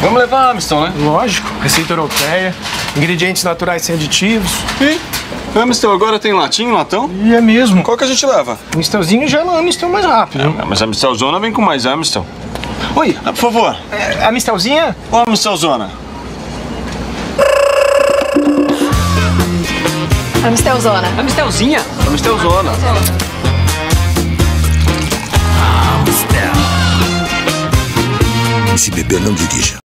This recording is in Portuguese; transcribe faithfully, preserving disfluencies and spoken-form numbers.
Vamos levar a Amistel, né? Lógico, receita europeia, ingredientes naturais sem aditivos. E Amistel agora tem latim, latão? E é mesmo. Qual que a gente leva? Amistelzinho já é Amistel mais rápido. É, mas a Amistelzona vem com mais Amistel. Oi, Ah, por favor. é, Amistelzinha? Ô, Amistelzona. Amistelzona. Amistelzinha? Amistelzona. E se beber, não dirija.